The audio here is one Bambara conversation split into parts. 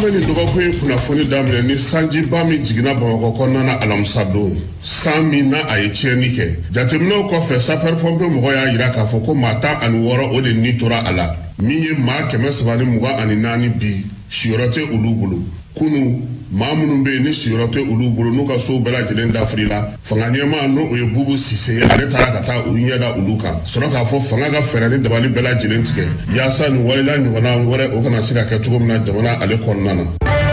Ameni doga kwe kunafoni damle ni sanji bami jigina bamako konna alamsa don. Sami na ayeche nike. Jatemno ko fe saper pompe moko ya yira ka foko mata ani woro ode ni tora ala. Miye ma keme sabani muga ani nani bi shiorote ulubulu. Kunu mamunumbe ni shiorote ulubulu nuka so bela jelen da frila. Fanganyema no oye bubu sise ale tara kata urinya da uluka. Sonoka fo fangaga ferani dabali bela jelen tike. Yasa ni walila nyugana wale okana sika ketugomna jamana ale konnana.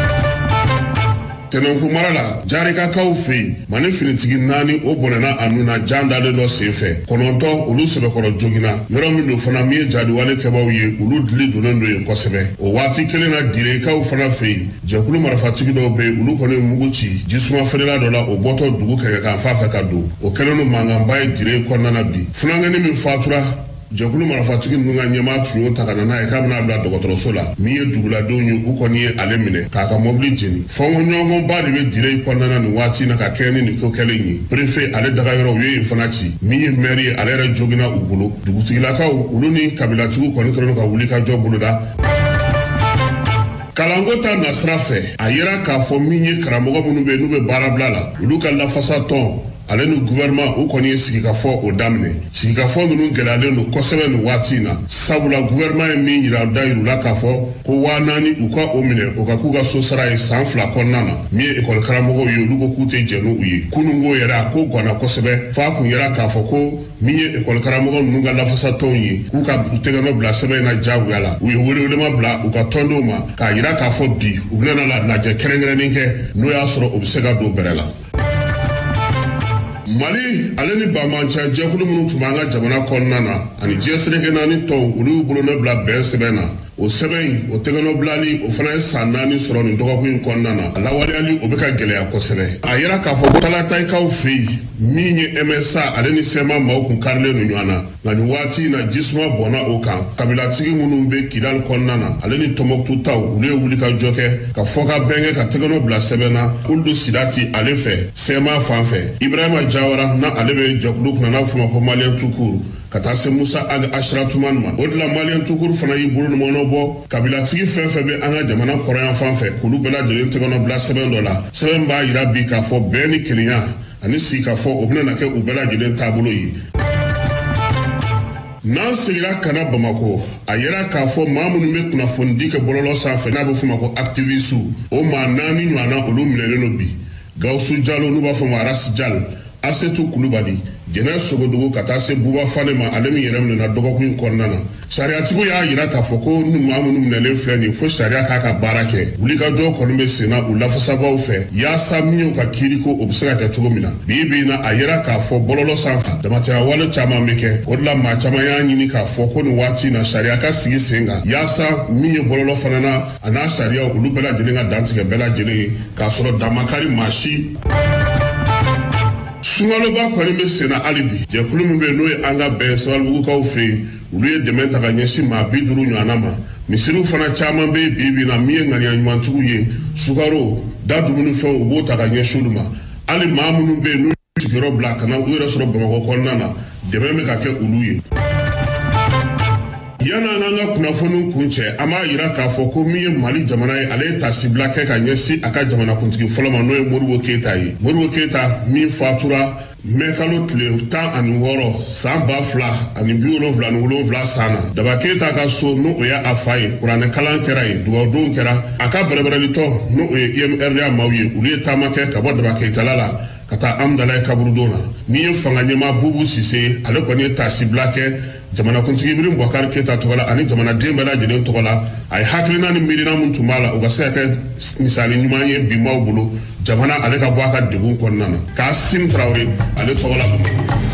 Tenonku marala jarika kaufi mani finitigi nani o bonena anuna jandale no sefe kononto ulu sebe koro jogina yoro mindo fana miye jadi wale kebaw ye ulu dili donendo ye kosebe o wati kelena dire kaw fana fe jekulu marafatigi do be ulu kone muguchi jisuma fedela dola o boto dugu kege kan fafe kadu o keleno mangambaye dire konnana bi funangani min fatura Jekulu marafatigi nunga nyema tunyo takana na ekabna abla dogotoroso la miye dugula donyu ukoniye alemine kaka mobili jeni fongo nyongo badi be dire konnana ni wati na kakeni ni kokelenyi prefe ale daga yoro ye infanachi miye meri alera jogina ugulo dugutigila ka uluni kabila tugu koni krono ka wulika jobulo da Kalangota nasrafe ayera ka fo minye karamogo munube nube barablala uluka la fasa ton ale nu gouvernement o koni sigika fo o damne sigika fo nu gelale no kosebe no watina sabula gouvernement mi nyira dairu la ka fo ko wanani uka omine o ka kuga so sara e sanfla konnana mi école karamogo yo lugo kute jenu uyi kunungo yera ko gona kosebe fa ku yera ka fo ko mi école karamogo nu ga la fasa tonyi ku ka tegano bla sebe na jawu yala uyi wole ma bla u ka tondo ma ka yera ka fo bi u nana la je kerengere ninke no ya soro obsega do berela Mali aleni bamancha jekulu munu tumanga jamana konnana ani jesrege nani ton ulu bulo na bla ben sebena o seben o tegano blali o fana sanani soro ni dogo kuin konnana ala wali ali obeka gele ya kosebe ayera ka fo tala tay ka fi minye MSA aleni sema mawkun karle no nyana ngani wati na jisma bona okan kabila tigi munu be kidal konnana aleni tomoktu taw ule wuli ka joke ka foka benge ka tegano bla sebena uldu sidati alefe sema fanfe Ibrahima Jawara na alebe jokluk na fuma ko Malien tukuru katase Musa aga Ashratuman ma odla Malien tukuru fana yiburu monobo kabila tigi fefe be anga jamana korean fanfe kulu bela jelen tegano bla seben dola seben ba yira bi ka fo beni kelinya ani si ka fo obna na ke ubela jelen tabulo yi nan sigira kana Bamako ayera ka fo mamunu me kuna fondi ke bololo sanfe na bo fuma ko activistu o ma nani nwana olu mileno bi Gawsu Jalo nuba fo Maras Jal Asetu Kulubali jena sogodogo katase buba fane ma alemi yerem na dogo kuin konnana sharia tigo ya yira ka foko nu mamu nu nele flani fo sharia ka ka barake ulika jo konme sena ulafasa ba ufe ya samio ka kiriko obsera ka tugo mina bibi na ayira ka fo bololo sanfa damata wala chama meke odla ma chama ya nyini ka foko ni wati na sharia ka sigi senga ya sa miye bololo fanana ana sharia ulubela jelenga dantika bela jele ka soro damakari mashi Sungalo ba kwani me sena alibi je kulumbe no anga be sawal bugu ka ufe uluye dementa ka nyesi ma biduru nyanama misiru fana chama be bibi na miye ngani anywantugu ye sugaro da dumunu fe ubota ka nyeshuluma ali mamunu be no sigiro black na uira soro Bamako konnana dememe ka ke uluye yana nanga kuna fonu kunche ama yira ka foko miye Mali jamana ale tasibla ke ka nyesi aka jamana kuntigi foloma no Modibo Keita yi Modibo Keita mi fatura mekalo tle tan ani woro samba fla ani biolo vla no lo vla sana daba Keita ka so no oya afai kurane kalan kera yi duwa don kera aka bereberelito no oye IMR mawi ulie tamake ka bodaba Keita lala kata amdala kaburdona ni fanga nyema bubu sise ale ko ni tasibla ke jamana kuntigi birin Boubacar Keita togola ani jamana dembela jelen togola ay haklina ni mirina mun tumala o gasa ka misali nyumanye bimaw bulu jamana ale ka Boubacar degun konnana Kassim Traoré ale togola